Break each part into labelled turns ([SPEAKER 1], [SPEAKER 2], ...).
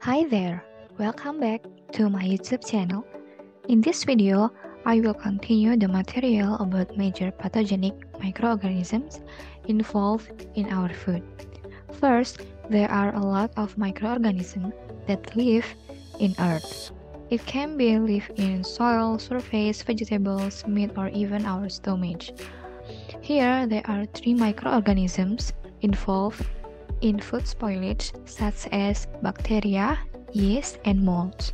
[SPEAKER 1] Hi there, welcome back to my YouTube channel. In this video, I will continue the material about major pathogenic microorganisms involved in our food. First, there are a lot of microorganisms that live in earth. It can be live in soil, surface, vegetables, meat, or even our stomach. Here, there are 3 microorganisms involved in food spoilage, such as bacteria, yeast, and molds.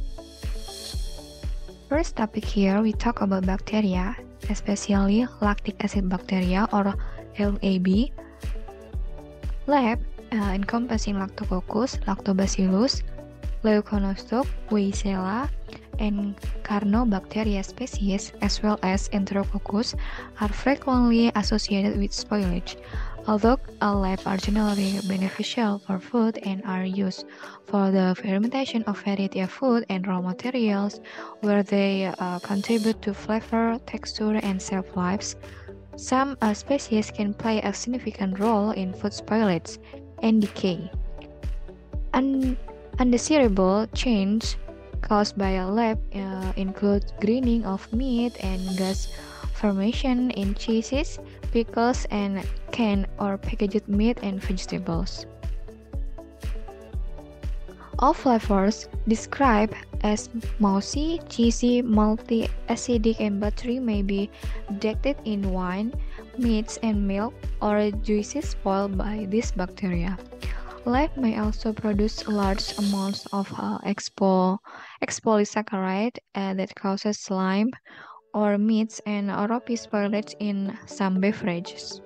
[SPEAKER 1] First topic here, we talk about bacteria, especially lactic acid bacteria or LAB. LAB encompassing Lactococcus, Lactobacillus, Leuconostoc, Weissella, and Carnobacteria species, as well as Enterococcus, are frequently associated with spoilage. Although LAB are generally beneficial for food and are used for the fermentation of variety of food and raw materials, where they contribute to flavor, texture, and shelf lives, some species can play a significant role in food spoilage and decay. Undesirable change caused by a LAB include greening of meat and gas formation in cheeses, pickles, and canned or packaged meat and vegetables. All flavors described as mousy, cheesy, malty, acidic, and buttery may be detected in wine, meats, and milk, or juices spoiled by these bacteria. LAB may also produce large amounts of expolysaccharide that causes slime or meats and ropey spoilage in some beverages.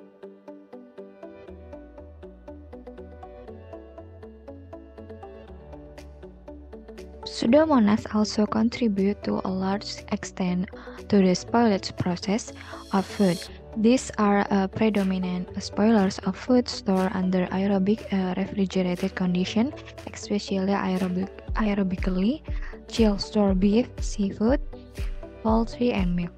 [SPEAKER 1] Pseudomonas also contribute to a large extent to the spoilage process of food. These are predominant spoilers of food stored under aerobic refrigerated condition, especially aerobically chilled store beef, seafood, poultry, and milk.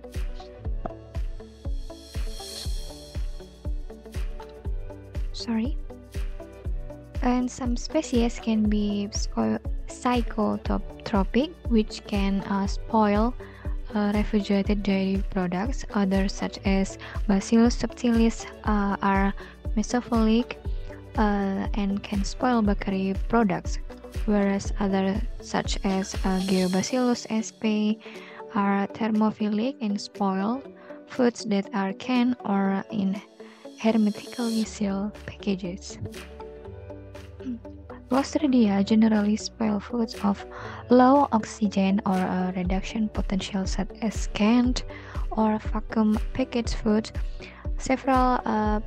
[SPEAKER 1] And some species can be psychotropic, which can spoil refrigerated dairy products. Others, such as Bacillus subtilis, are mesophilic and can spoil bakery products, whereas others, such as Geobacillus sp, are thermophilic and spoil foods that are canned or in hermetically sealed packages. Clostridia generally spoil foods of low oxygen or reduction potential, such as canned or vacuum packaged foods. Several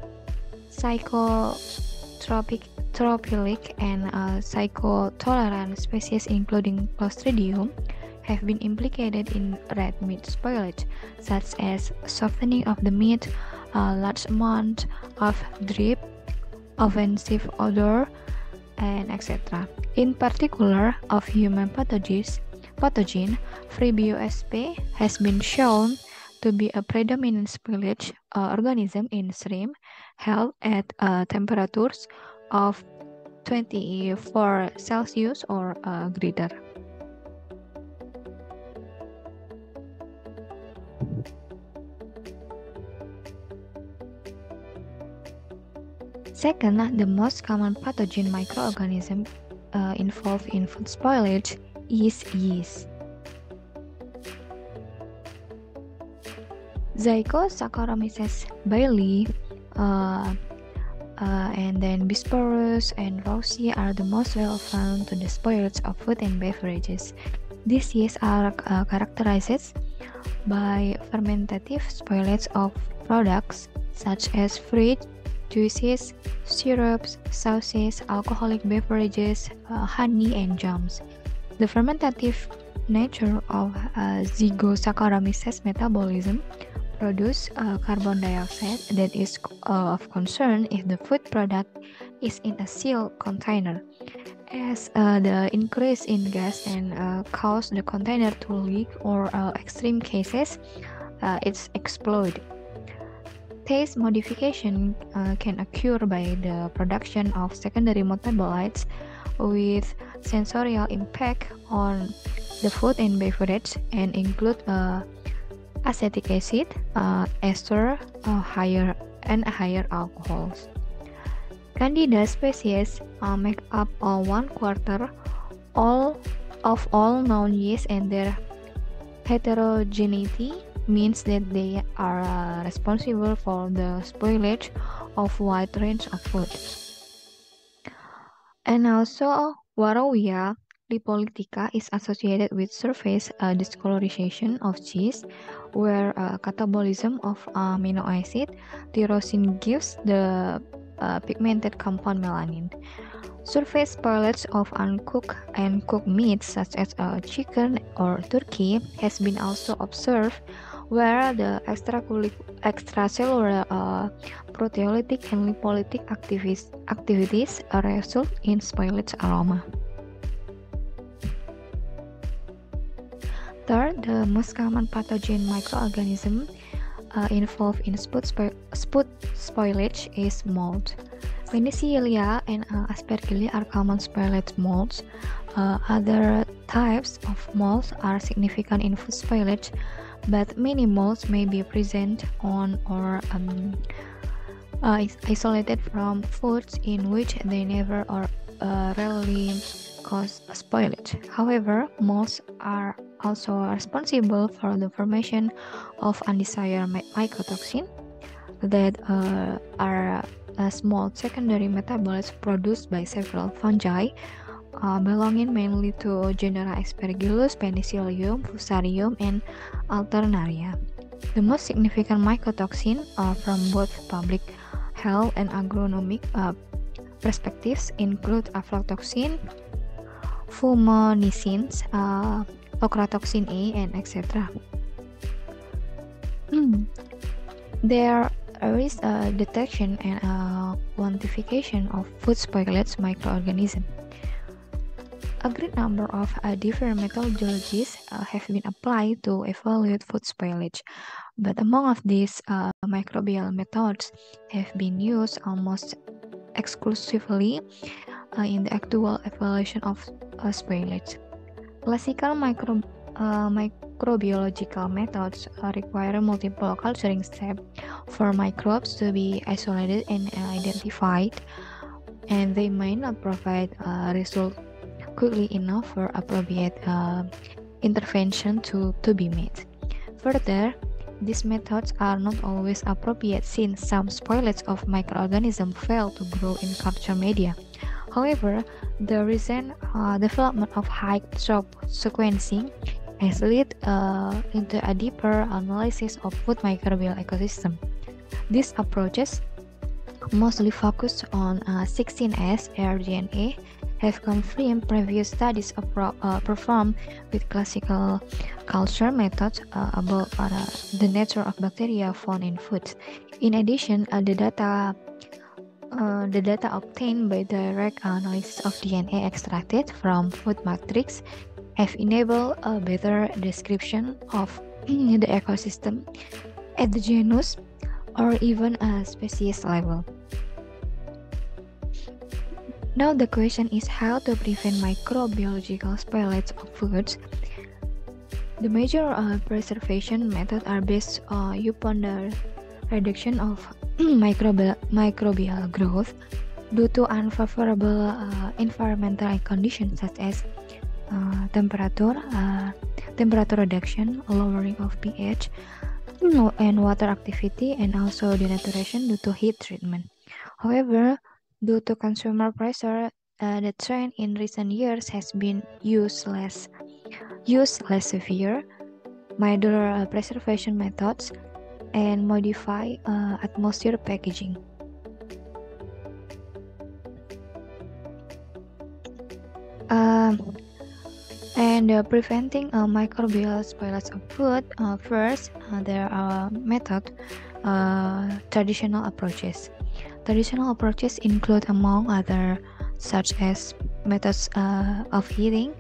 [SPEAKER 1] psychotrophilic and psychotolerant species, including Clostridium, have been implicated in red meat spoilage, such as softening of the meat, large amount of drip, offensive odor, and etc. In particular, of human pathogen, Freebio sp has been shown to be a predominant spoilage organism in shrimp held at temperatures of 24 Celsius or greater. Second, the most common pathogen microorganism involved in food spoilage is yeast. Zycosaccharomyces bailey and then Bisporus and Rossi are the most relevant to the spoilage of food and beverages. These yeasts are characterized by fermentative spoilage of products such as fruit, juices, syrups, sauces, alcoholic beverages, honey, and jams. The fermentative nature of Zygosaccharomyces metabolism produce carbon dioxide that is of concern if the food product is in a sealed container, as the increase in gas can cause the container to leak or extreme cases, it's explode. Taste modification can occur by the production of secondary metabolites with sensorial impact on the food and beverage and include acetic acid, ester, higher alcohols. Candida species make up 1/4 of all known yeasts, and their heterogeneity means that they are responsible for the spoilage of wide range of food. And also, Warowia lipolytica is associated with surface discolorization of cheese, where catabolism of amino acid tyrosine gives the pigmented compound melanin. Surface spoilage of uncooked and cooked meats such as chicken or turkey has been also observed, where the extracellular proteolytic and lipolytic activities result in spoilage aroma. Third, the most common pathogen microorganism involved in food spoilage is mold. Penicillia and Aspergillia are common spoilage molds. Other types of molds are significant in food spoilage, but many molds may be present on or isolated from foods in which they never or rarely cause spoilage. However, molds are also responsible for the formation of undesired mycotoxin that are small secondary metabolites produced by several fungi, belonging mainly to genera Aspergillus, Penicillium, Fusarium, and Alternaria. The most significant mycotoxin from both public health and agronomic perspectives include aflatoxin, fumonisins, ochratoxin A, and etc. There is a detection and quantification of food spoilage microorganisms. A great number of different methodologies have been applied to evaluate food spoilage, but among of these microbial methods have been used almost exclusively in the actual evaluation of spoilage. Classical microbiological methods require multiple culturing steps for microbes to be isolated and identified, and they may not provide result quickly enough for appropriate intervention to be made. Further, these methods are not always appropriate since some spoilage of microorganisms fail to grow in culture media. However, the recent development of high-throughput sequencing has led into a deeper analysis of food microbial ecosystem. These approaches, mostly focused on 16S rDNA, have confirmed previous studies performed with classical culture methods about the nature of bacteria found in food. In addition, the data obtained by direct analysis of DNA extracted from food matrix have enabled a better description of the ecosystem at the genus or even a species level. Now the question is how to prevent microbiological spoilage of foods. The major preservation methods are based upon the reduction of microbial growth due to unfavorable environmental conditions such as temperature reduction, lowering of pH, and water activity, and also denaturation due to heat treatment. However, due to consumer pressure, the trend in recent years has been use less severe, milder preservation methods, and modify atmosphere packaging. Preventing microbial spoilage of food, first, there are traditional approaches. Traditional approaches include, among other, such as methods of heating,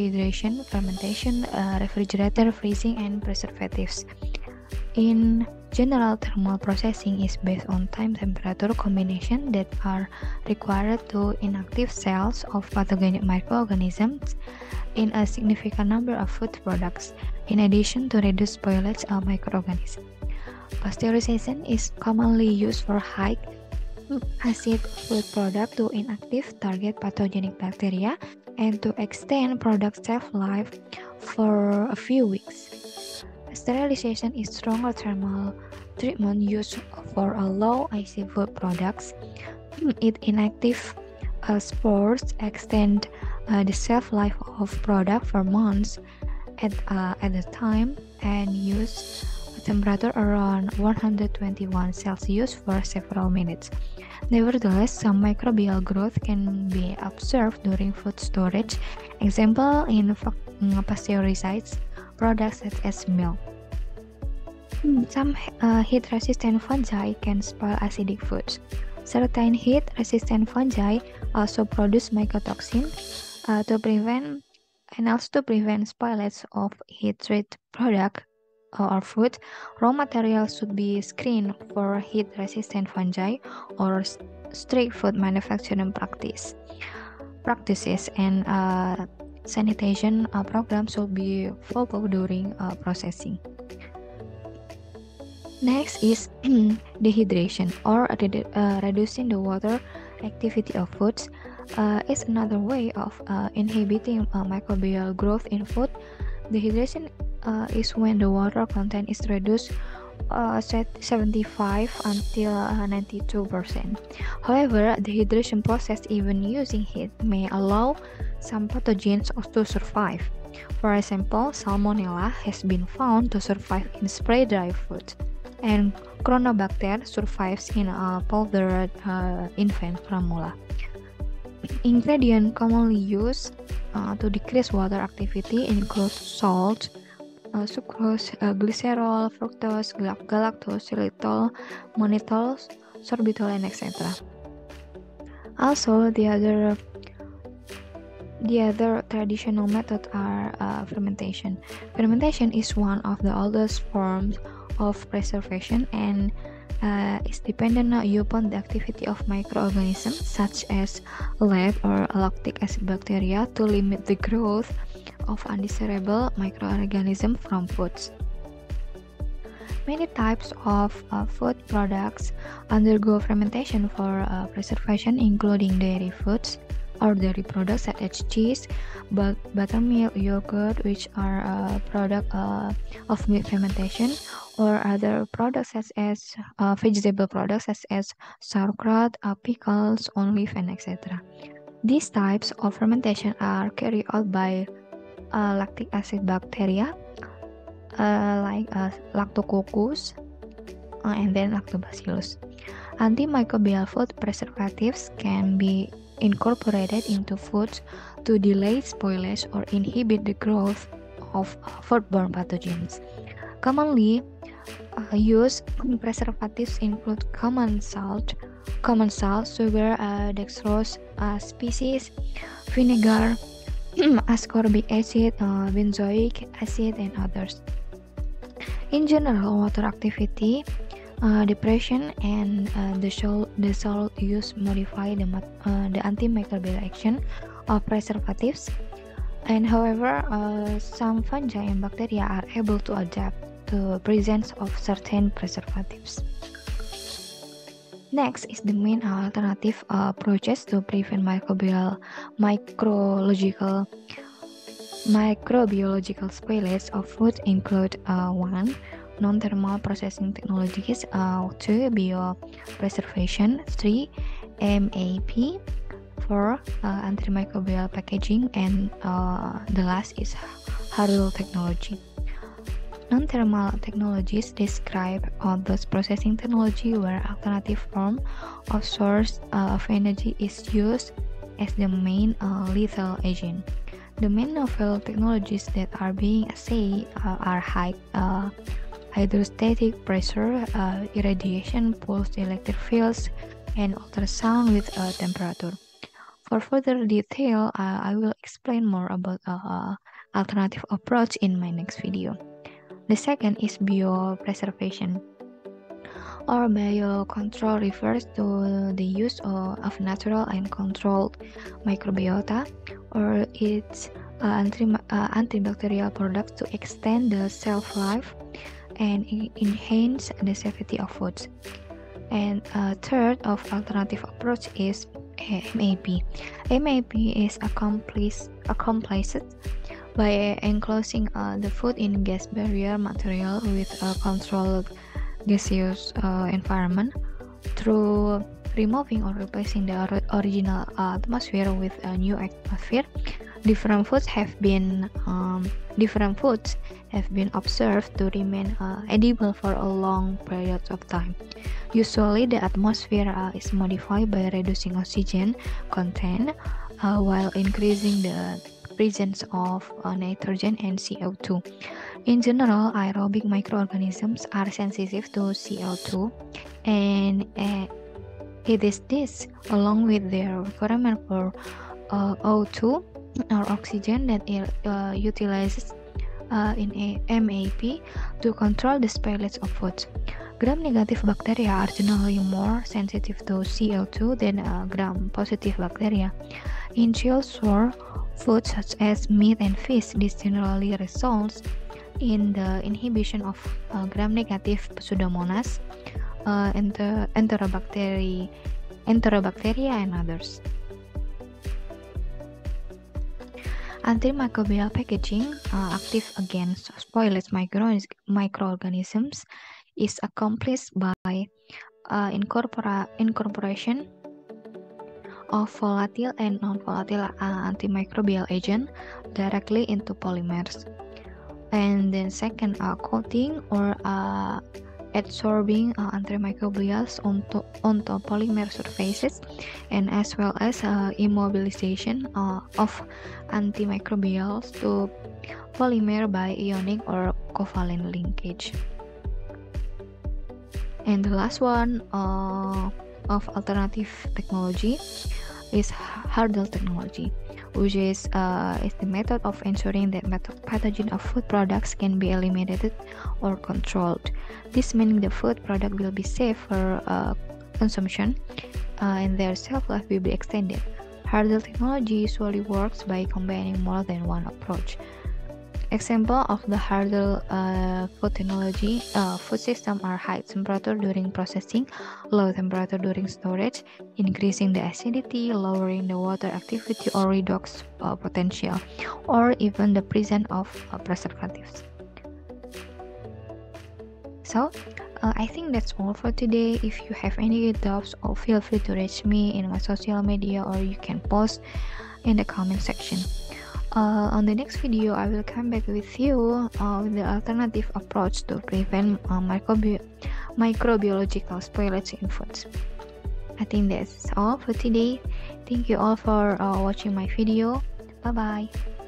[SPEAKER 1] dehydration, fermentation, refrigerator, freezing, and preservatives. In General thermal processing is based on time-temperature combination that are required to inactive cells of pathogenic microorganisms in a significant number of food products, in addition to reduce spoilage of microorganisms. Pasteurization is commonly used for high acid food product to inactive target pathogenic bacteria and to extend product shelf life for a few weeks. Sterilization is stronger thermal treatment used for low acid food products. It inactive spores extend the shelf life of product for months at a time and use a temperature around 121 Celsius for several minutes. Nevertheless, some microbial growth can be observed during food storage, example in pasteurized products such as milk. Some heat-resistant fungi can spoil acidic foods. Certain heat-resistant fungi also produce mycotoxin to prevent spoilage of heat-treated product or food. Raw materials should be screened for heat-resistant fungi or strict food manufacturing practices and sanitation programs should be followed during processing. Next is dehydration or reducing the water activity of foods is another way of inhibiting microbial growth in food. Dehydration is when the water content is reduced 75 until 92%. However, the dehydration process, even using heat, may allow some pathogens to survive. For example, Salmonella has been found to survive in spray-dried food, and Chronobacter survives in powdered infant formula. Ingredients commonly used to decrease water activity include salt, sucrose, glycerol, fructose, galactose, xylitol, mannitol, sorbitol, and etc. Also, the other traditional methods are fermentation. Fermentation is one of the oldest forms of preservation and is dependent upon the activity of microorganisms such as lactic or lactic acid bacteria to limit the growth of undesirable microorganisms from foods. Many types of food products undergo fermentation for preservation, including dairy foods or dairy products such as cheese, buttermilk, yogurt, which are a product of milk fermentation, or other products such as vegetable products such as sauerkraut, pickles, olive, and etc. These types of fermentation are carried out by lactic acid bacteria like Lactococcus and then Lactobacillus. Antimicrobial food preservatives can be incorporated into foods to delay spoilage or inhibit the growth of foodborne pathogens. Commonly used preservatives include common salt, sugar, dextrose species, vinegar, ascorbic acid, benzoic acid, and others. In general, water activity, depression, and the salt use modify the antimicrobial action of preservatives. And however, some fungi and bacteria are able to adapt to the presence of certain preservatives. Next is the main alternative approaches to prevent microbiological spoilage of food include 1. Non-thermal processing technologies, 2. Biopreservation, 3. MAP, 4. Antimicrobial packaging, and the last is HARL technology. Non-thermal technologies describe those processing technology where alternative form of source of energy is used as the main lethal agent. The main novel technologies that are being assayed are high hydrostatic pressure, irradiation, pulsed electric fields, and ultrasound with temperature. For further detail, I will explain more about alternative approach in my next video. The second is biopreservation. Or biocontrol refers to the use of natural and controlled microbiota, or its antibacterial products to extend the shelf life and enhance the safety of foods. And third of alternative approach is MAP. MAP is accomplished by enclosing the food in gas barrier material with a controlled gaseous environment through removing or replacing the original atmosphere with a new atmosphere. Different foods have been observed to remain edible for a long period of time. Usually, the atmosphere is modified by reducing oxygen content while increasing the presence of nitrogen and CO2. In general, aerobic microorganisms are sensitive to CO2, and it is this, along with their requirement for O2 or oxygen, that utilizes in a MAP to control the spoilage of foods. Gram-negative bacteria are generally more sensitive to CO2 than gram-positive bacteria. In chill-store foods such as meat and fish, this generally results in the inhibition of gram-negative Pseudomonas, Enterobacteria, and others. Antimicrobial packaging, active against spoilage microorganisms, is accomplished by incorporation of volatile and non-volatile antimicrobial agent directly into polymers. And then second, coating or adsorbing antimicrobials onto polymer surfaces, and as well as immobilization of antimicrobials to polymer by ionic or covalent linkage. And the last one of alternative technology is hurdle technology, which is the method of ensuring that pathogen of food products can be eliminated or controlled. This meaning the food product will be safe for consumption and their shelf life will be extended. Hurdle technology usually works by combining more than one approach. Example of the hurdle food technology food system are high temperature during processing, low temperature during storage, increasing the acidity, lowering the water activity or redox potential, or even the presence of preservatives. So, I think that's all for today. If you have any doubts, feel free to reach me in my social media, or you can post in the comment section. On the next video, I will come back with you with the alternative approach to prevent microbiological spoilage in foods. I think that's all for today. Thank you all for watching my video. Bye-bye.